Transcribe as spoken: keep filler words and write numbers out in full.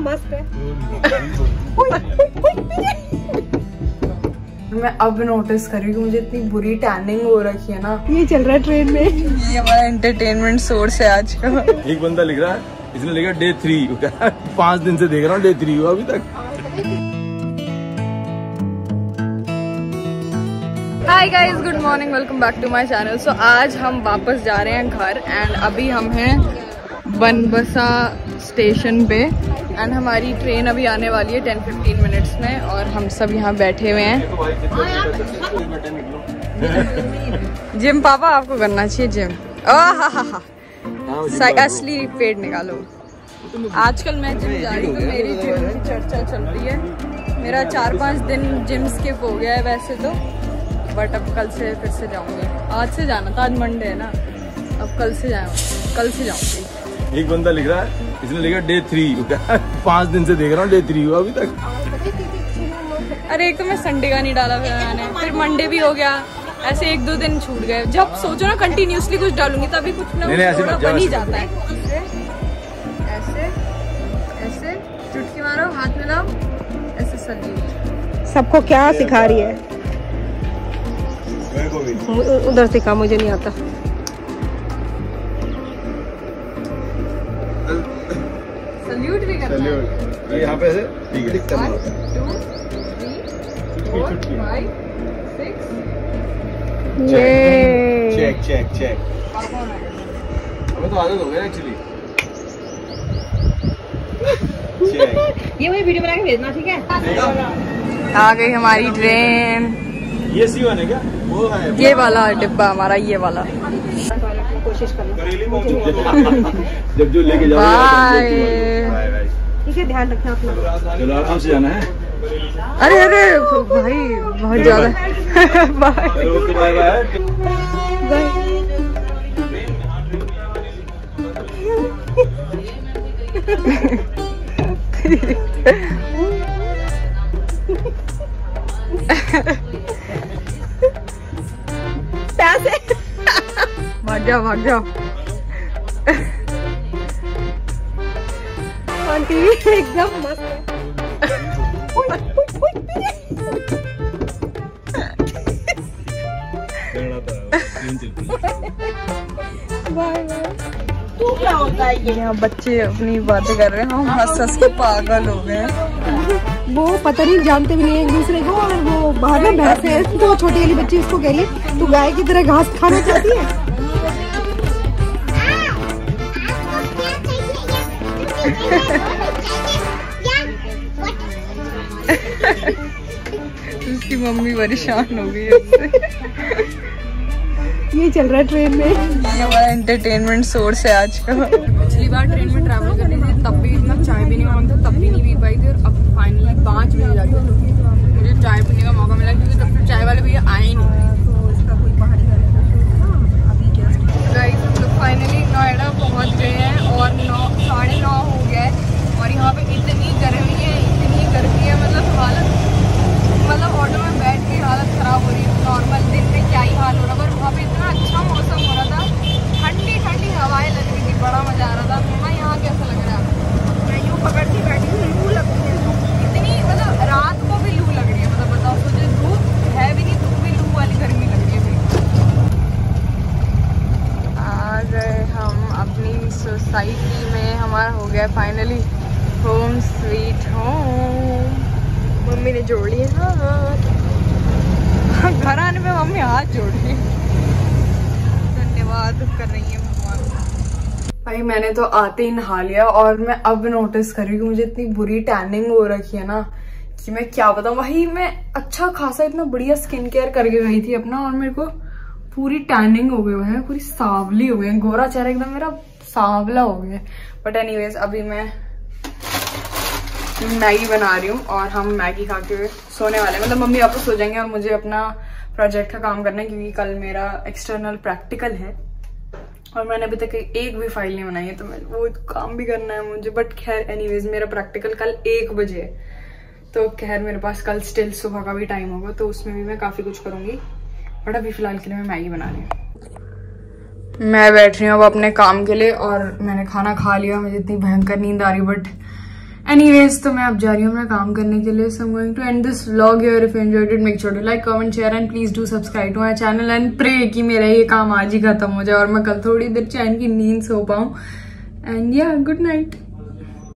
मस्त है। मैं अब नोटिस कर रही हूँ मुझे इतनी बुरी टैनिंग हो रखी है ना। ये चल रहा है ट्रेन में, ये हमारा एंटरटेनमेंट सोर्स है आज का। एक बंदा लिख रहा है, इसने लिखा डे थ्री। पांच दिन से देख रहा हूँ, डे थ्री हुआ अभी तक। Hi guys, good morning, welcome back to my channel. So आज हम वापस जा रहे हैं घर एंड अभी हम हैं बनबसा स्टेशन पे एंड हमारी ट्रेन अभी आने वाली है टेन फिफ्टीन मिनट्स में और हम सब यहाँ बैठे हुए हैं। जिम पापा आपको करना चाहिए जिम। ओह हा हा हा, असली पेट निकालो। आजकल मैं जिम जा रही हूँ, मेरी जिम की चर्चा चल रही है। मेरा चार पाँच दिन जिम स्किप हो गया है वैसे तो, बट अब कल से फिर से जाऊंगी। आज से जाना था, आज मंडे है ना, अब कल से जाऊँ कल से जाऊंगी। एक बंदा लिख रहा है, इसने लिखा डे थ्री। पांच दिन से देख रहा हूँ, डे थ्री हुआ अभी तक। अरे एक तो मैं संडे का नहीं डाला फिर मैंने, फिर मंडे भी हो गया, ऐसे एक दो दिन छूट गए। जब सोचो ना कंटिन्यूसली कुछ डालूंगी तभी कुछ ना कुछ थोड़ा बन ही जाता है। ऐसे ऐसे चुटकी मारो, हाथ मिलाओ, ऐसे सल्यूट। सबको क्या सिखा रही है? उधर सिखा, मुझे नहीं आता। सल्यूट भी करना है। ये यहाँ पे ऐसे ठीक है, दिखता है। ये चेक चेक चेक। हमें तो आदत हो गया एक्चुअली। चेक। ये मुझे वीडियो बना के भेजना, ठीक है? आ गई हमारी ट्रेन। ये सी वन है क्या? वो है ये वाला डिब्बा हमारा, ये वाला। कोशिश करना। जब जो लेके जाओ। बाय। ठीक है, ध्यान रखना अपना। चलो आराम से जाना है। अरे अरे भाई बहुत ज्यादा। Bye okay, bye bye. पैसे भाग जाओ भाग जाओ। आंटी एकदम मस्त है। Bye bye. तू क्या होता है ये? यहाँ बच्चे अपनी बातें कर रहे हैं, हम हंस हंस के पागल हो गए। वो पता नहीं जानते भी नहीं एक दूसरे को, और वो बाहर में भैंस है तो छोटी वाली बच्ची उसको कह रही है तू गाय की तरह घास खाना चाहती है। उसकी मम्मी परेशान हो गई उससे। ये चल रहा है ट्रेन में, ये हमारा एंटरटेनमेंट सोर्स है आज का। पिछली बार ट्रेन में ट्रैवल कर रही थी तब भी इतना चाय भी नहीं मन था, तब भी नहीं पी पाई थी और अब फाइनली पाँच बजे जाके मुझे चाय पीने का मौका मिला क्योंकि तब तक चाय वाले भैया आए ही नहीं। गाइस हम लोग फाइनली नोएडा पहुंच गए हैं और नौ साढ़े नौ हो गया है और यहाँ पे इतनी गर्मी है, इतनी गर्मी है, मतलब हालत मतलब ऑटो में बैठ के हालत खराब हो रही है। नॉर्मल दिन में क्या ही हाल हो रहा था, पर वहाँ पे इतना अच्छा मौसम हो रहा था, ठंडी ठंडी हवाएं लग रही थी, बड़ा मजा आ रहा था। मम्मा यहाँ कैसा लग रहा है? मैं यूँ पकड़ के बैठी हूँ, लू लगती है इतनी, मतलब रात को भी लू लग रही है। मतलब बताओ, सोचे धूप है भी नहीं तो भी लू वाली गर्मी लग रही है। आ गए हम अपनी सोसाइटी में, हमारा हो गया finally home sweet home. Mummy ने जोड़ लिए हाथ, घर आने में मम्मी हाथ जोड़ रही है, धन्यवाद कर रही है भगवान। भाई मैंने तो आते ही नहा लिया और मैं अब नोटिस कर रही हूँ मुझे इतनी बुरी टैनिंग हो रखी है ना कि मैं क्या बताऊँ। भाई मैं अच्छा खासा इतना बढ़िया स्किन केयर करके गई थी अपना और मेरे को पूरी टैनिंग हो गई है, पूरी सांवली हो गई, गोरा चेहरा एकदम मेरा सांवला हो गया। बट एनीवेज अभी मैं मैगी बना रही हूँ और हम मैगी खा के सोने वाले हैं। मतलब मम्मी वापस सो जाएंगे और मुझे अपना प्रोजेक्ट का काम करना है क्योंकि कल मेरा एक्सटर्नल प्रैक्टिकल है और मैंने अभी तक एक भी फाइल नहीं बनाई है, तो मैं वो काम भी करना है मुझे। बट खैर एनीवेज मेरा प्रैक्टिकल कल एक बजे है, तो खैर मेरे पास कल स्टिल सुबह का भी टाइम होगा, तो उसमें भी मैं काफी कुछ करूंगी। बट अभी फिलहाल के लिए मैं मैगी बना रही हूँ। मैं बैठ रही हूँ अब अपने काम के लिए और मैंने खाना खा लिया। मुझे इतनी भयंकर नींद आ रही, बट एनीवेज तो मैं अब जा रही हूँ अपना काम करने के लिए. So I am going to end this vlog here. If you enjoyed it make sure to like comment share and please do subscribe to my channel and pray कि मेरा ये काम आज ही खत्म हो जाए और मैं कल थोड़ी देर चैन की नींद सो पाऊँ. एंड या गुड नाइट.